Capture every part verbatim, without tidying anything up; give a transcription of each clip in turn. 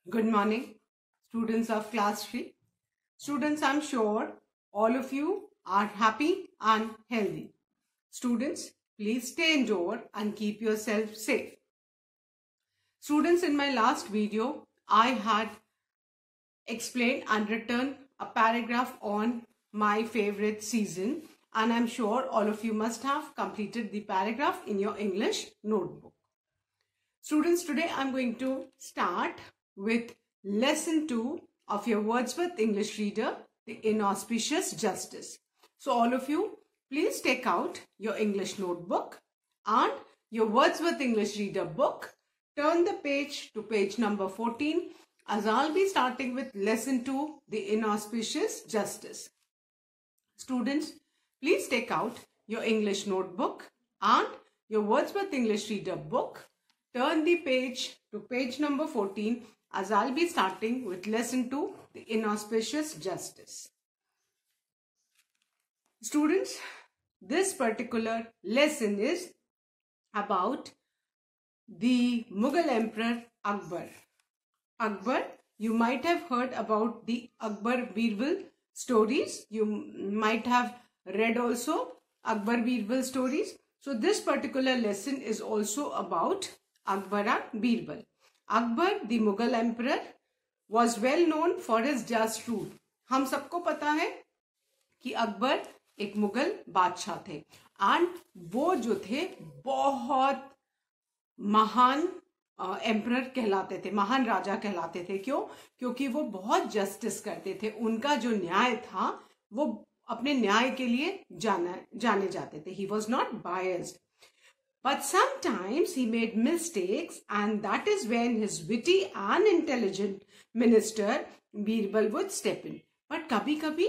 Good morning, students of class three. Students, I'm sure all of you are happy and healthy. Students, please stay indoor and keep yourself safe. Students, in my last video, I had explained and written a paragraph on my favorite season, and I'm sure all of you must have completed the paragraph in your English notebook. Students, today I'm going to start with lesson two of your Wordsworth English reader, The Inauspicious Justice. So all of you, please take out your English notebook and your Wordsworth English reader book. Turn the page to page number fourteen, as I'll be starting with lesson two, The Inauspicious Justice. Students, please take out your English notebook and your Wordsworth English reader book. Turn the page to page number fourteen, as I'll be starting with lesson two, The Inauspicious Justice. Students, this particular lesson is about the Mughal Emperor Akbar. Akbar, you might have heard about the Akbar Birbal stories. You might have read also Akbar Birbal stories. So this particular lesson is also about Akbar and Birbal. Akbar, the Mughal emperor, was well known for his just rule. हम सबको पता है कि अकबर एक मुगल बादशाह थे and वो जो थे बहुत महान एम्परर कहलाते थे, महान राजा कहलाते थे. क्यों? क्योंकि वो बहुत जस्टिस करते थे. उनका जो न्याय था वो अपने न्याय के लिए जाना जाने जाते थे. He was not biased. But sometimes he made mistakes, and that is when his witty and intelligent minister Birbal would step in. But कभी कभी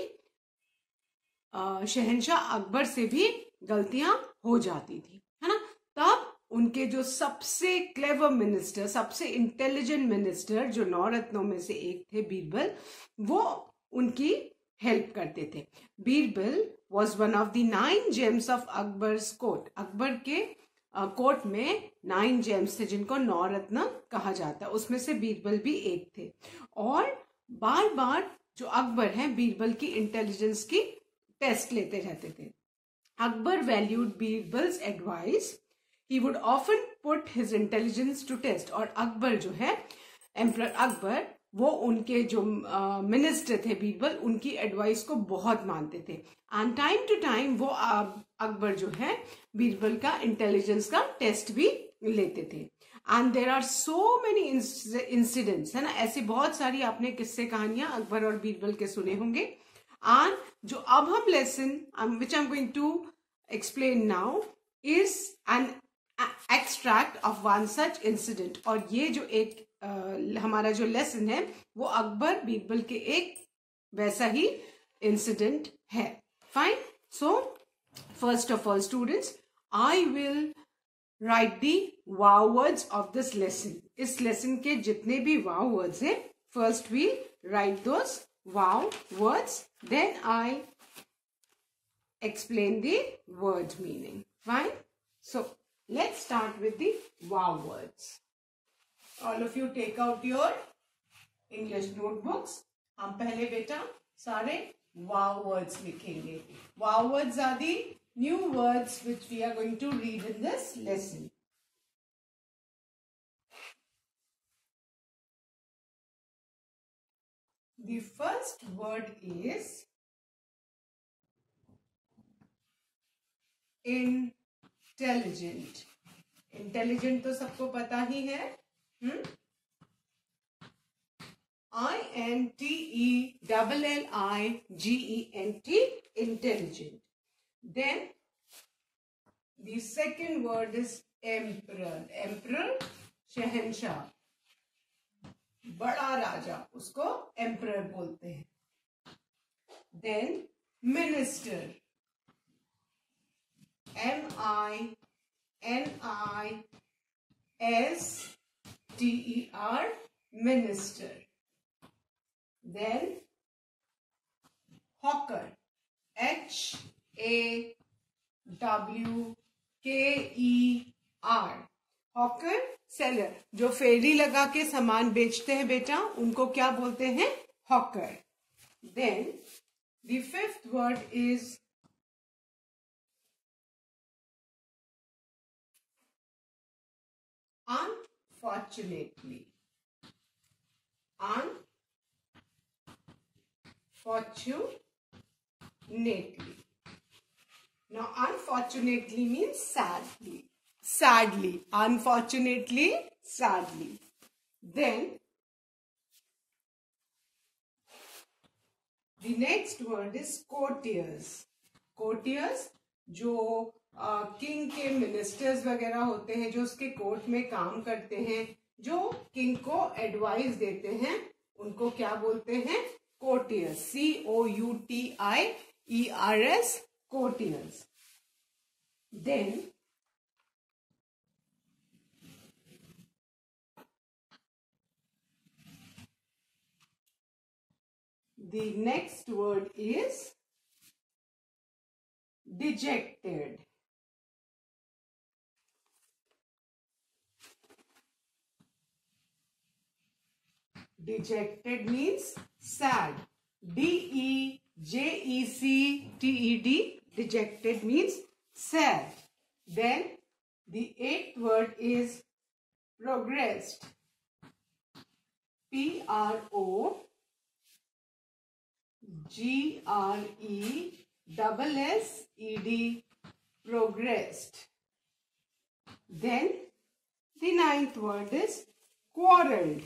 शहंशाह अकबर से भी गलतियां हो जाती थी, है ना. तब उनके जो सबसे क्लेवर मिनिस्टर, सबसे इंटेलिजेंट मिनिस्टर, जो नौ रत्नों में से एक थे बीरबल, वो उनकी हेल्प करते थे. Birbal was one of the nine gems of Akbar's court. Akbar के कोर्ट uh, में नाइन जेम्स थे जिनको नौ रत्न कहा जाता है. उसमें से बीरबल भी एक थे. और बार बार जो अकबर हैं बीरबल की इंटेलिजेंस की टेस्ट लेते रहते थे. Akbar valued Birbal's advice. He would often put his intelligence to test. और अकबर जो है, एम्परर अकबर, वो उनके जो मिनिस्टर uh, थे बीरबल, उनकी एडवाइस को बहुत मानते थे. एंड टाइम टू टाइम वो अकबर जो है बीरबल का इंटेलिजेंस का टेस्ट भी लेते थे. And there are so many incidents, है ना. ऐसी बहुत सारी आपने किस्से कहानियां अकबर और बीरबल के सुने होंगे. एंड जो अब हम lesson which I am going to explain now is an extract of one such incident. और ये जो एक Uh, हमारा जो लेसन है वो अकबर बीरबल के एक वैसा ही इंसिडेंट है. Fine. So first of all students, I will write the wow words of this lesson. इस लेसन के जितने भी वाव वर्ड्स हैं, first we write those wow words, then I explain the word meaning. Fine. So let's start with the wow words. All of you take out your English notebooks. हम पहले बेटा सारे wow words लिखेंगे. Wow words are the new words which we are going to read in this lesson. The first word is intelligent. Intelligent तो सबको पता ही है. Hmm? I N T E L L I G E N T, intelligent. Then the second word is emperor. Emperor, शहंशाह, बड़ा राजा, उसको emperor बोलते हैं. Then minister, M I N I S T E R, minister. Then hawker, H A W K E R, hawker, seller, जो फेरी लगा के सामान बेचते हैं बेटा, उनको क्या बोलते हैं? Hawker. Then the fifth word is unfortunately. Unfortunately. Now unfortunately means sadly. Sadly. Unfortunately, sadly. Then the next word is courtiers. Courtiers जो किंग uh, के मिनिस्टर्स वगैरह होते हैं, जो उसके कोर्ट में काम करते हैं, जो किंग को एडवाइस देते हैं, उनको क्या बोलते हैं? Courtiers. C O U T I E R S, courtiers. Then the next word is dejected. Dejected means sad. D E J E C T E D. Dejected means sad. Then the eighth word is progressed. P R O G R E double S E D. Progressed. Then the ninth word is quarreled.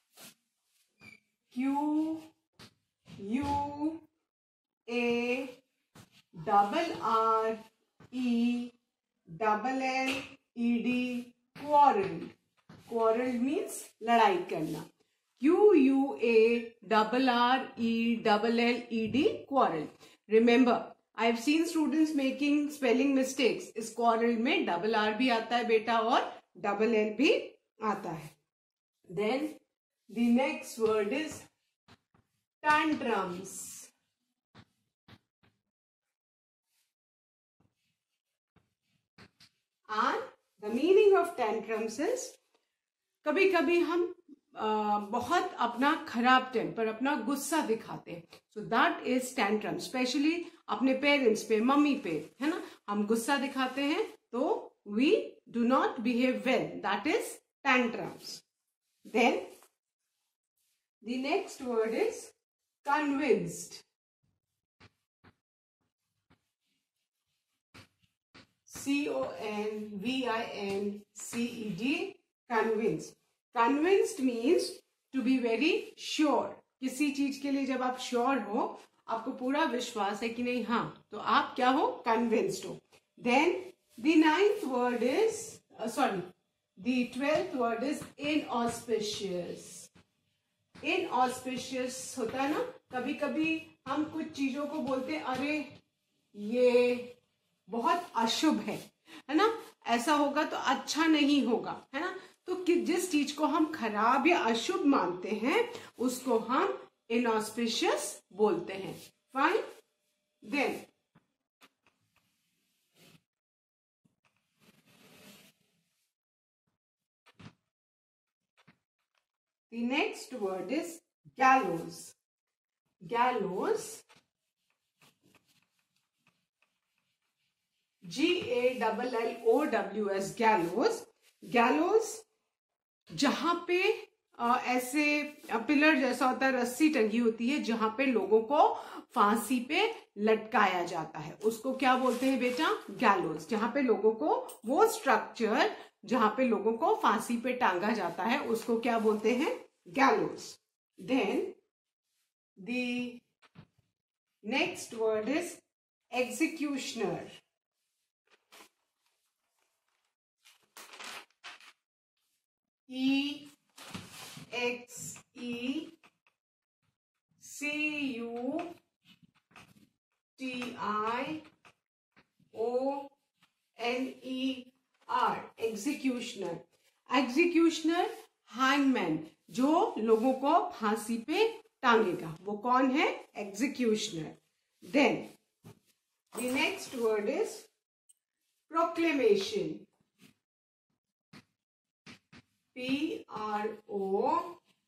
Q U A double R E double L E D. Quarreled. Quarreled means लड़ाई करना. Q U A double R E double L E D. Quarrel. Remember, I have seen students making spelling mistakes. इस quarrel में double R भी आता है बेटा और double L भी आता है. Then the next word is tantrums. And the meaning of tantrums is कभी कभी हम Uh, बहुत अपना खराब टेम्पर, अपना गुस्सा दिखाते हैं. So that is tantrum. Specially अपने पेरेंट्स पे, मम्मी पे, है ना, हम गुस्सा दिखाते हैं तो we do not behave well. That is tantrums. Then the next word is convinced. C O N V I N C E D. Convinced. Convinced means to be very sure. किसी चीज के लिए जब आप श्योर हो, आपको पूरा विश्वास है कि नहीं, हाँ, तो आप क्या हो? कन्विंस्ड हो. Then the ninth word is sorry the twelfth word is inauspicious. Inauspicious होता है ना, कभी कभी हम कुछ चीजों को बोलते हैं, अरे ये बहुत अशुभ है, है ना, ऐसा होगा तो अच्छा नहीं होगा, है ना. तो जिस चीज को हम खराब या अशुभ मानते हैं उसको हम इनऑस्पिशियस बोलते हैं. Fine. Then the next word is gallows. Gallows, G A L L O W S. gallows. gallows जहां पे आ, ऐसे पिलर जैसा होता है, रस्सी टंगी होती है, जहां पे लोगों को फांसी पे लटकाया जाता है, उसको क्या बोलते हैं बेटा? गैलोज. जहां पे लोगों को, वो स्ट्रक्चर जहां पे लोगों को फांसी पे टांगा जाता है, उसको क्या बोलते हैं? Gallows. Then the next word is executioner. E X E C U T I O N E R. Executioner. Executioner hangman, जो लोगों को फांसी पे टांगेगा, वो कौन है? Executioner. Then the next word is proclamation. P R O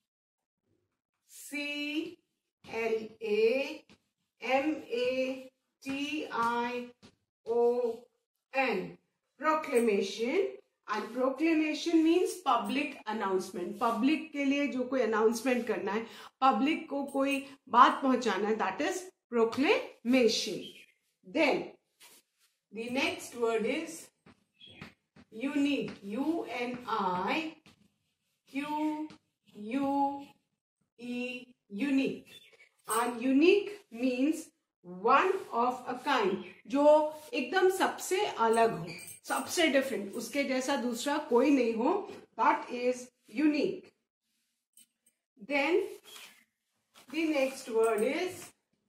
C L A M A T I O N. Proclamation. And proclamation means public announcement. Public के लिए जो कोई announcement करना है, public को कोई बात पहुंचाना है, that is proclamation. Then the next word is unique. U N I Q U E, unique. And unique means one of a kind, जो एकदम सबसे अलग हो, सबसे डिफरेंट, उसके जैसा दूसरा कोई नहीं हो, that is unique. Then the next word is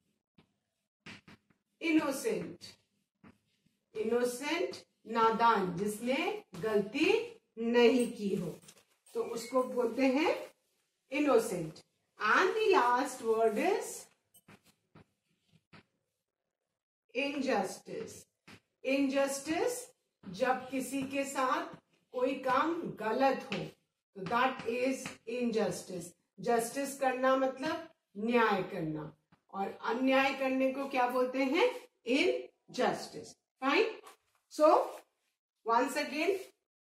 innocent. Innocent, नादान, जिसने गलती नहीं की हो, तो उसको बोलते हैं innocent. And the last word is injustice. Injustice, जब किसी के साथ कोई काम गलत हो, तो that is injustice. Justice करना मतलब न्याय करना, और अन्याय करने को क्या बोलते हैं? Injustice. Fine. So once again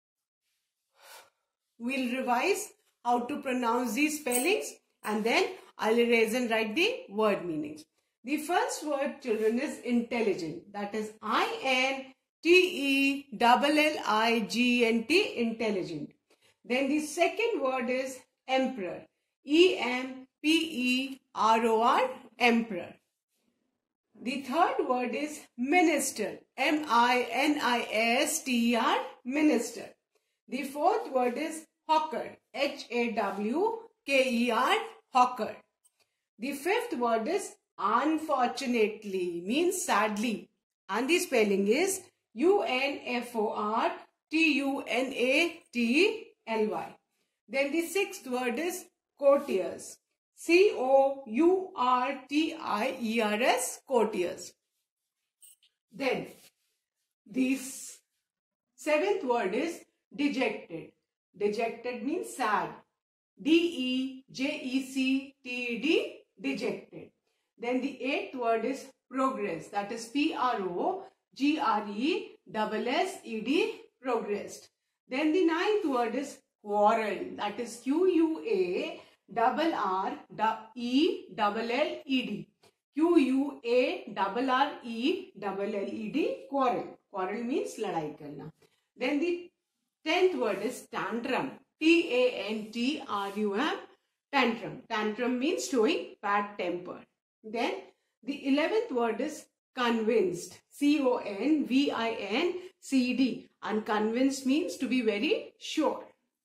we'll revise how to pronounce these spellings, and then I'll erase and write the word meanings. The first word, children, is intelligent. That is I N T E L L I G N T, intelligent. Then the second word is emperor. E M P E R O R, emperor. The third word is minister. M I N I S T E R, minister. The fourth word is hawker. H A W K E R, hawker. The fifth word is unfortunately, means sadly, and the spelling is U N F O R T U N A T L Y. Then the sixth word is courtiers. C O U R T I E R S, courtiers. Then the seventh word is dejected. Dejected means sad. D E J E C T E D, dejected. Then the eighth word is progress. That is P R O G R E S S E D, progressed. Then the ninth word is quarrel. That is Q U A R R E L L E D. Q U A R R E L L E D, quarrel. Quarrel means ladai karna. Then the tenth word is tantrum. T A N T R U M, tantrum. Tantrum means showing bad temper. Then the eleventh word is convinced. C O N V I N C D. And convinced means to be very sure.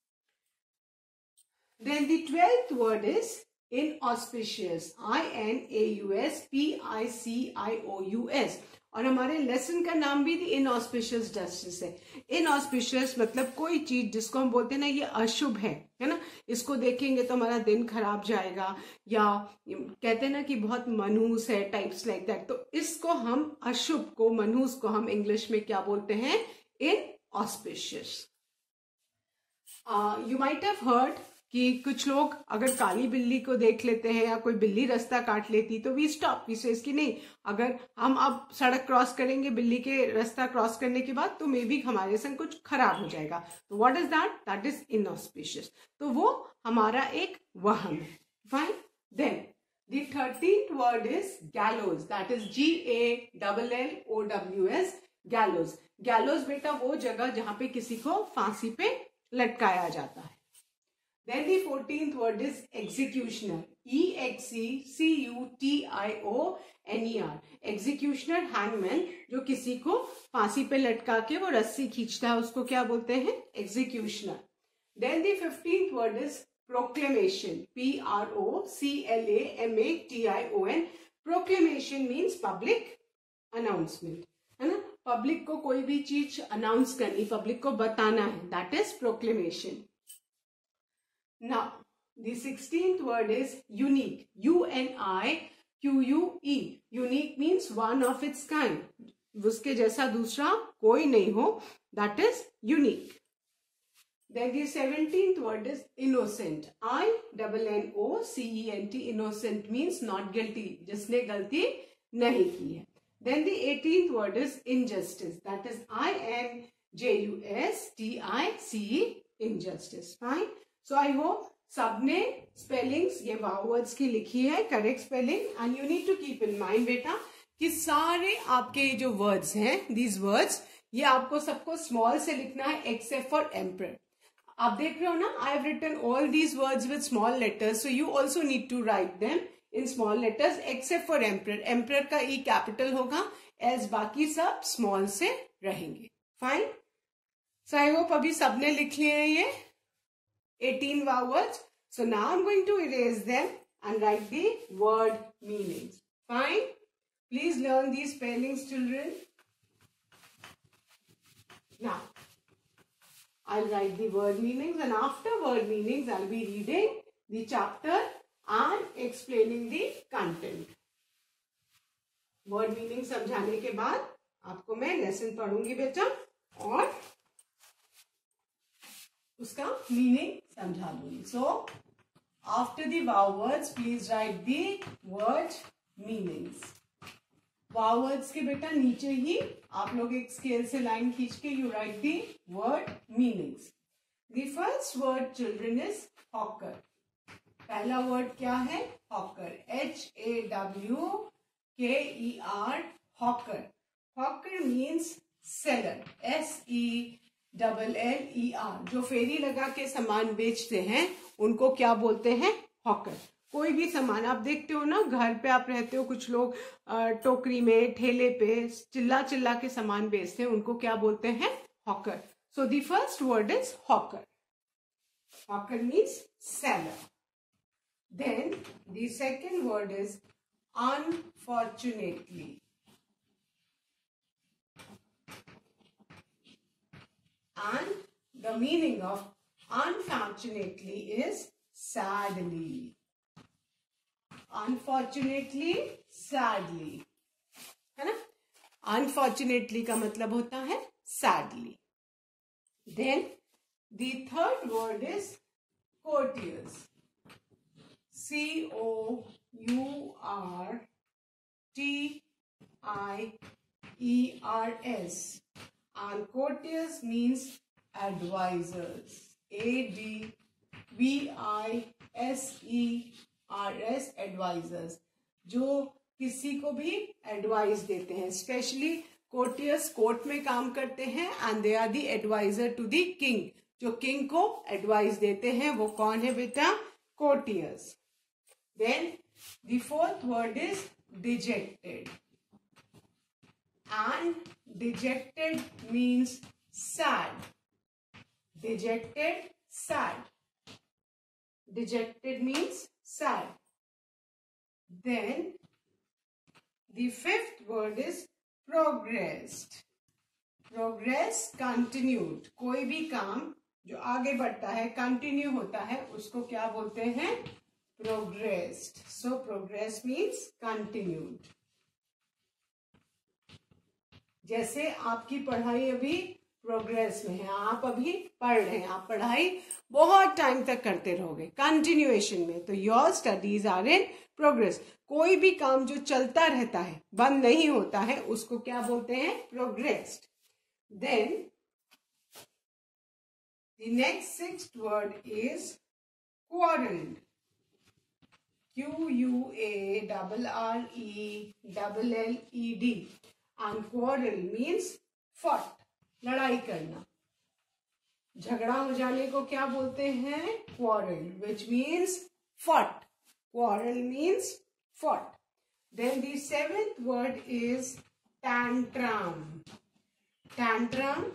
Then the twelfth word is inauspicious. I N A U S P I C I O U S. और हमारे lesson का नाम भी inauspicious justice है. Inauspicious मतलब कोई चीज जिसको हम बोलते हैं ना ये अशुभ है, है ना, इसको देखेंगे तो हमारा दिन खराब जाएगा, या कहते हैं ना कि बहुत मनहूस है, टाइप्स लाइक दैट. तो इसको हम अशुभ को, मनहूस को हम इंग्लिश में क्या बोलते हैं? Inauspicious. You might have heard कि कुछ लोग अगर काली बिल्ली को देख लेते हैं या कोई बिल्ली रास्ता काट लेती तो वी स्टॉप, वी से इसकी नहीं, अगर हम अब सड़क क्रॉस करेंगे बिल्ली के रास्ता क्रॉस करने के बाद तो मे बी हमारे संग कुछ खराब हो जाएगा. तो what is that? That is inauspicious. तो वो हमारा एक वहम है. Fine. Then the thirteenth word is gallows. That is G A double L O W S, gallows. Gallows बेटा वो जगह जहां पे किसी को फांसी पे लटकाया जाता है. Then the fourteenth word is executioner. E X E C U T I O N E R. Executioner, hangman, जो किसी को फांसी पे लटका के वो रस्सी खींचता है, उसको क्या बोलते हैं? Executioner. Then the fifteenth word is proclamation. P R O C L A M A T I O N. Proclamation means public announcement. है ना? पब्लिक को कोई भी चीज अनाउंस करनी, पब्लिक को बताना है, that is proclamation. Now, the sixteenth word is unique. U N I Q U E. Unique means one of its kind. उसके जैसा दूसरा कोई नहीं हो. That is unique. Then the seventeenth word is innocent. I double N O C E N T. Innocent means not guilty. जिसने गलती नहीं की है. Then the eighteenth word is injustice. That is I N J U S T I C E. Injustice. Fine. So I hope सबने spellings ये wow words की लिखी है correct spelling, and you need to keep in mind बेटा कि सारे आपके जो words हैं these words ये आपको सबको small से लिखना है except for emperor. आप देख रहे हो ना, I have written all these words with small letters, so you also need to write them in small letters except for emperor. Emperor का E capital होगा, else बाकी सब small से रहेंगे. Fine. So I hope अभी सबने लिख लिए हैं ये eighteen words. So now I'm going to erase them and write the word meanings. Fine. Please learn these spellings, children. Now, I'll write the word meanings, and after word meanings, I'll be reading the chapter and explaining the content. Word meaning समझाने के बाद आपको मैं lesson पढ़ूंगी बेटा और उसका meaning समझा दूंगी. So, after the wow words, please write the word meanings. wow words के बेटा नीचे ही आप लोग एक स्केल से लाइन खींच के you write the word meanings. The first word, children, is hawker. पहला word क्या है? hawker. H A W K E R. hawker. hawker means seller. S E L L E R. जो फेरी लगा के सामान बेचते हैं उनको क्या बोलते हैं? hawker. कोई भी सामान आप देखते हो ना, घर पे आप रहते हो, कुछ लोग टोकरी में ठेले पे चिल्ला चिल्ला के सामान बेचते हैं, उनको क्या बोलते हैं? Hawker. So the first word is hawker. Hawker means seller. Then the second word is unfortunately. And the meaning of unfortunately is sadly. Unfortunately, sadly, है ना? अनफॉर्चुनेटली का मतलब होता है sadly. Then the third word is courtiers. C O U R T I E R S. And courtiers means advisors. A D V I S E R S. advisors. जो किसी को भी एडवाइस देते हैं. स्पेशली कोर्टियर्स कोर्ट में काम करते हैं and they are the advisor to the king. जो किंग को एडवाइस देते हैं वो कौन है बेटा? Courtiers. Then the fourth word is dejected. And dejected means sad. Dejected, sad. Dejected means sad. Then the fifth word is progressed. Progress, continued. कोई भी काम जो आगे बढ़ता है, कंटिन्यू होता है, उसको क्या बोलते हैं? Progressed. So progress means continued. जैसे आपकी पढ़ाई अभी प्रोग्रेस में है, आप अभी पढ़ रहे हैं, आप पढ़ाई बहुत टाइम तक करते रहोगे कंटिन्यूएशन में, तो your studies are in progress. कोई भी काम जो चलता रहता है, बंद नहीं होता है, उसको क्या बोलते हैं? Progressed. Then the next sixth word is quarrelled. Q U A R R E L L E D. And quarrel means fought. लड़ाई करना. झगड़ा हो जाने को क्या बोलते हैं? Quarrel, which means fought. Quarrel means fought. Then the seventh word is tantrum. Tantrum,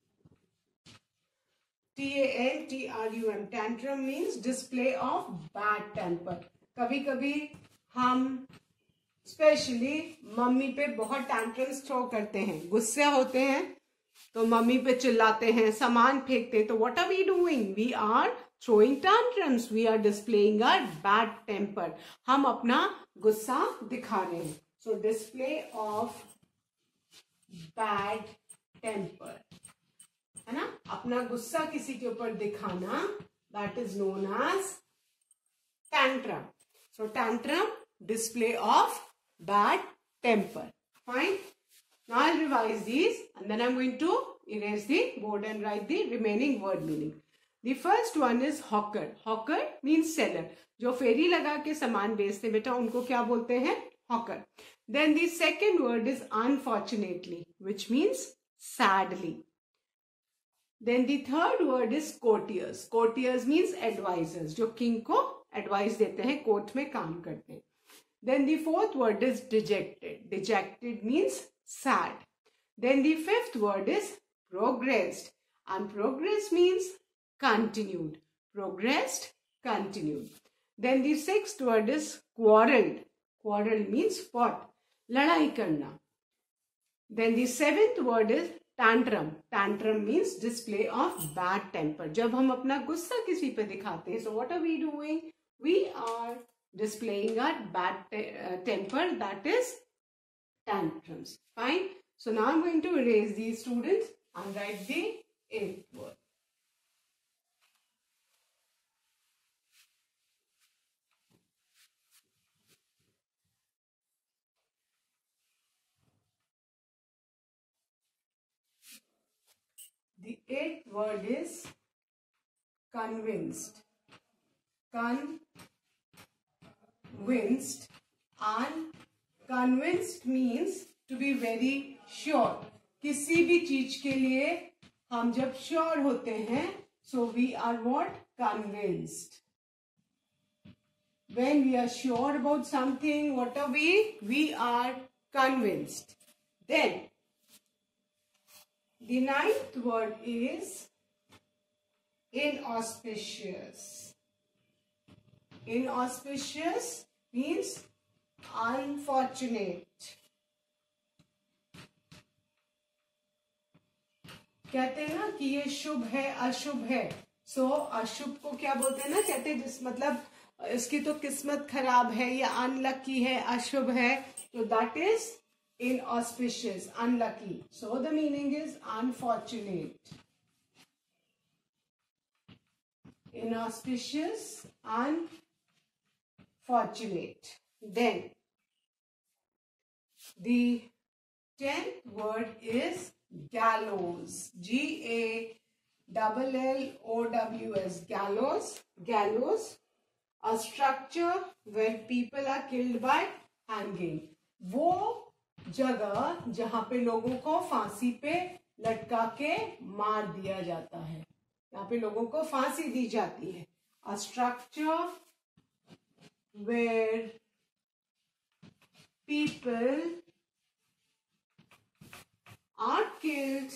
T A N T R U M. Tantrum means display of bad temper. कभी कभी हम स्पेशली मम्मी पे बहुत टैंट्रम्स थ्रो करते हैं, गुस्से होते हैं तो मम्मी पे चिल्लाते हैं, सामान फेंकते हैं, तो what are we doing? We are throwing tantrums. We are displaying our bad temper. हम अपना गुस्सा दिखा रहे हैं. So display of bad temper. है ना, अपना गुस्सा किसी के ऊपर दिखाना, that is known as tantrum. So tantrum, display of bad temper. Fine. Now I'll revise these and then I'm going to erase the board and write the remaining word meaning. The first one is hawker. Hawker means seller. जो फेरी लगा के सामान बेचते बेटा उनको क्या बोलते हैं? Hawker. Then the second word is unfortunately, which means sadly. Then the third word is courtiers. Courtiers means advisors, जो king को एडवाइस देते हैं, कोर्ट में काम करते हैं. Then the fourth word is dejected. Dejected means sad. Then the fifth word is progressed. And progress means continued. Progressed, continued. Then the sixth word is quarreled. Quarrel means fought. लड़ाई करना. Then the seventh word is tantrum. Tantrum means display of bad temper. जब हम अपना गुस्सा किसी पे दिखाते हैं, so what are we doing? We are displaying our bad te uh, temper, that is tantrums. Fine. So now I'm going to erase these students and write the eighth word. The eighth word is convinced. Convinced, and convinced means to be very sure. किसी भी चीज के लिए हम जब sure होते हैं, so we are what? Convinced. When we are sure about something, what are we? We are convinced. Then the ninth word is inauspicious. Inauspicious means unfortunate. कहते हैं ना कि ये शुभ है अशुभ है, सो so, अशुभ को क्या बोलते हैं ना, कहते हैं जिस मतलब इसकी तो किस्मत खराब है या अनलकी है, अशुभ है, तो that is inauspicious, unlucky. So the meaning is unfortunate. Inauspicious, unfortunate. Then the tenth word is gallows. G A L L O W S. Gallows. Gallows. A structure where people are killed by hanging. वो जगह जहां पे लोगों को फांसी पे लटका के मार दिया जाता है, यहाँ पे लोगों को फांसी दी जाती है. A structure where people are killed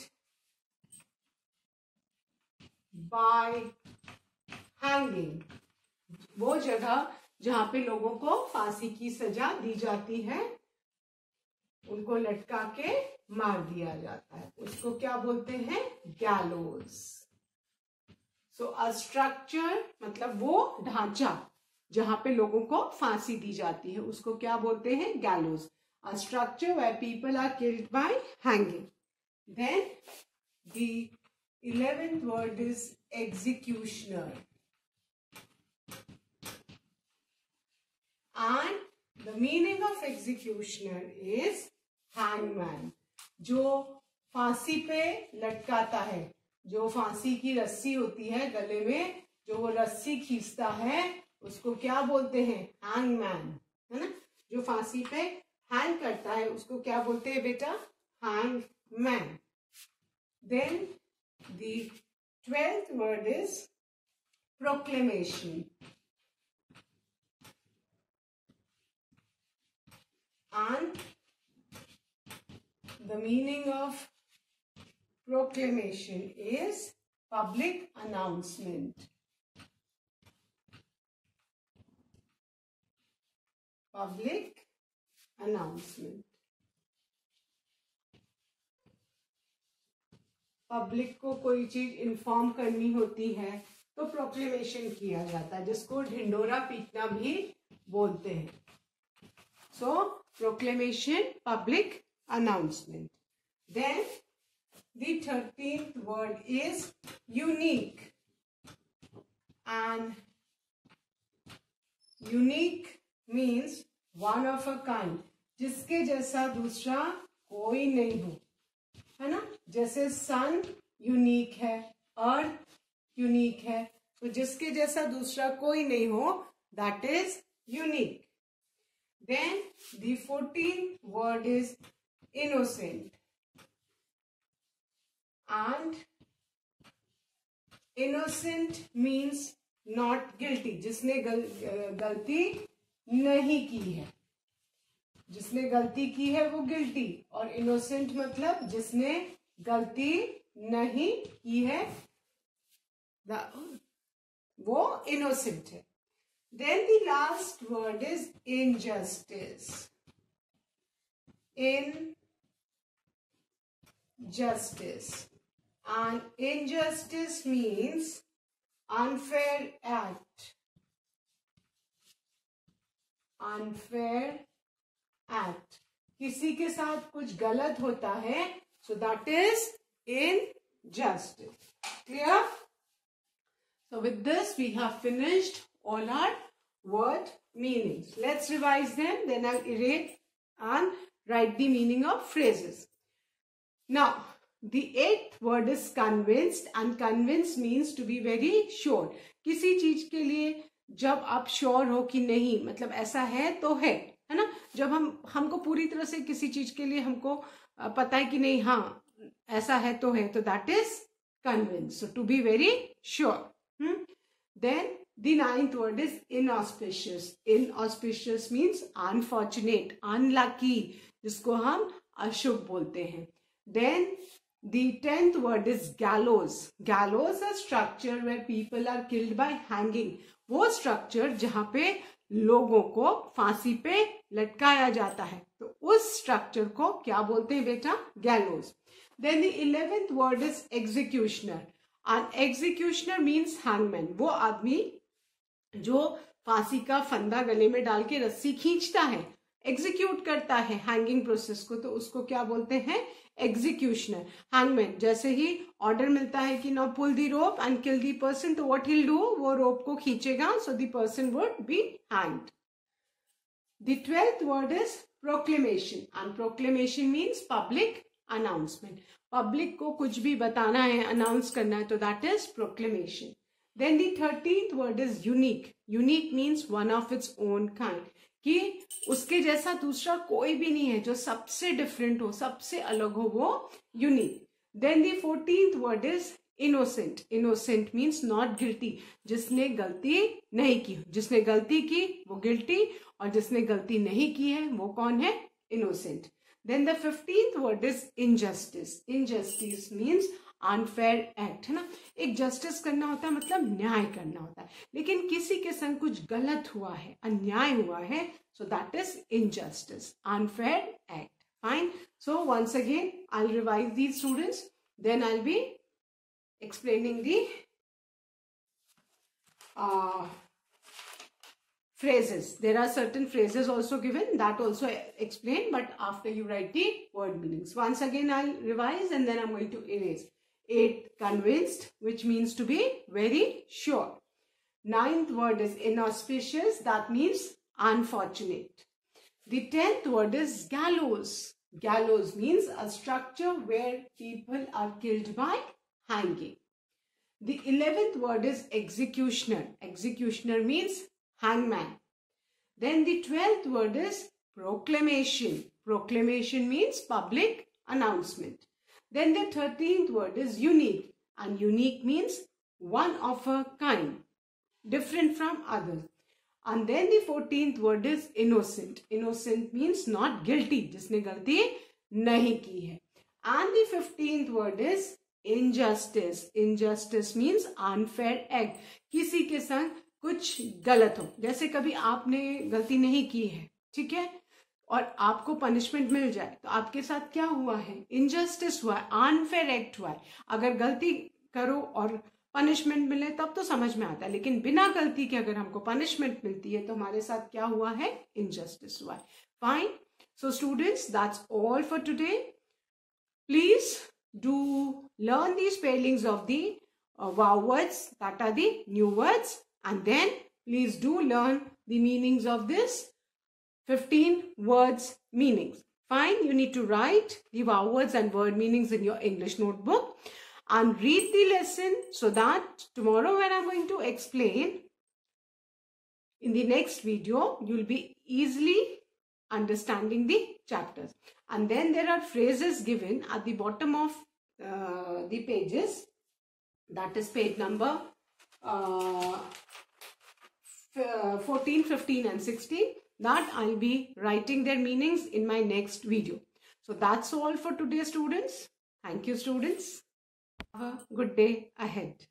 by hanging. वो जगह जहां पे लोगों को फांसी की सजा दी जाती है, उनको लटका के मार दिया जाता है, उसको क्या बोलते हैं? गैलोज. सो अ स्ट्रक्चर मतलब वो ढांचा जहां पे लोगों को फांसी दी जाती है, उसको क्या बोलते हैं? Gallows. A structure where people are killed by hanging. Then the eleventh word is executioner. And the meaning of executioner is hangman. जो फांसी पे लटकाता है, जो फांसी की रस्सी होती है गले में, जो वो रस्सी खींचता है, उसको क्या बोलते हैं? हैंगमैन, है ना. जो फांसी पे हैंग करता है उसको क्या बोलते हैं बेटा? Hangman. Then the twelfth word is proclamation. And the meaning of proclamation is public announcement. Public announcement. Public को कोई चीज इन्फॉर्म करनी होती है तो प्रोक्लेमेशन किया जाता है, जिसको ढिंडोरा पीटना भी बोलते हैं. So proclamation, public announcement. Then The thirteenth word is unique. And unique means one of a kind, जिसके जैसा दूसरा कोई नहीं हो, है ना. जैसे सन यूनिक है, अर्थ यूनिक है, तो जिसके जैसा दूसरा कोई नहीं हो, that is unique. Then the fourteenth word is innocent. And innocent means not guilty, जिसने गल, गलती नहीं की है. जिसने गलती की है वो गिल्टी, और इनोसेंट मतलब जिसने गलती नहीं की है वो इनोसेंट है. Then the last word is injustice. Injustice. And injustice means unfair act. Unfair act. किसी के साथ कुछ गलत होता है, so that is injustice. Clear? So with this we have finished all our word meanings. Let's revise them, then I'll erase and write the meaning of phrases. Now, the eighth word is convinced, and convinced means to be very sure. किसी चीज के लिए जब आप sure हो कि नहीं, मतलब ऐसा है तो है, है ना. जब हम हमको पूरी तरह से किसी चीज के लिए हमको पता है कि नहीं, हाँ ऐसा है तो है, तो that is convinced. So to be very sure. Hmm? Then the ninth word is inauspicious. Inauspicious means unfortunate, unlucky, जिसको हम अशुभ बोलते हैं. Then the tenth word is gallows. Gallows a structure where people are killed by hanging. वो structure जहाँ पे लोगों को फांसी पे लटकाया जाता है, तो उस structure को क्या बोलते हैं बेटा? Gallows. Then the eleventh word is executioner. And executioner means hangman. वो आदमी जो फांसी का फंदा गले में डाल के रस्सी खींचता है, एग्जीक्यूट करता है हैंगिंग प्रोसेस को, तो उसको क्या बोलते हैं? एग्जीक्यूशनर. हैंगमैन जैसे ही ऑर्डर मिलता है कि now pull the rope and kill the person, तो व्हाट हिल डू, वो रोप को खींचेगा, so the person would be hanged. The twelfth word is proclamation. And proclamation means public announcement. Public को कुछ भी बताना है, अनाउंस करना है, तो that is proclamation. Then the thirteenth word is unique. Unique means one of its own kind. कि उसके जैसा दूसरा कोई भी नहीं है, जो सबसे डिफरेंट हो, सबसे अलग हो, वो unique. Then the fourteenth word is innocent. Innocent means not guilty. जिसने गलती नहीं की. जिसने गलती की वो guilty, और जिसने गलती नहीं की है वो कौन है? Innocent. Then the fifteenth word is injustice. Injustice means unfair act, है ना. एक जस्टिस करना होता है, मतलब न्याय करना होता है, लेकिन किसी के संग कुछ गलत हुआ है, अन्याय हुआ है, so that is injustice, unfair act. Fine. So once again I will revise these students, then I will be explaining the phrases. There are certain phrases also given, that also explain, but after you write the word meanings. Once again I'll revise and then I'm going to erase. Eighth, convinced, which means to be very sure. Ninth word is inauspicious, that means unfortunate. The tenth word is gallows. Gallows means a structure where people are killed by hanging. The eleventh word is executioner. Executioner means hangman. Then the twelfth word is proclamation. Proclamation means public announcement. Then the thirteenth word is unique, and unique means one of a kind, different from others. And then the fourteenth word is innocent. Innocent means not guilty, जिसने गलती नहीं की है. And the fifteenth word is injustice. Injustice means unfair act. किसी के संग कुछ गलत हो, जैसे कभी आपने गलती नहीं की है, ठीक है, और आपको पनिशमेंट मिल जाए, तो आपके साथ क्या हुआ है? इनजस्टिस हुआ है, अनफेयर एक्ट हुआ है. अगर गलती करो और पनिशमेंट मिले तब तो समझ में आता है, लेकिन बिना गलती के अगर हमको पनिशमेंट मिलती है तो हमारे साथ क्या हुआ है? इनजस्टिस हुआ है. Fine. So students, that's all for today. Please do learn the spellings of the uh, wow words, that are the new words, and then please do learn the meanings of this fifteen words meanings. Fine, you need to write the wow words and word meanings in your English notebook and read the lesson, so that tomorrow when I'm going to explain in the next video, you'll be easily understanding the chapters. And then there are phrases given at the bottom of uh, the pages, that is page number uh, fourteen, fifteen and sixteen, that I'll be writing their meanings in my next video. So that's all for today, students. Thank you, students. Have a good day ahead.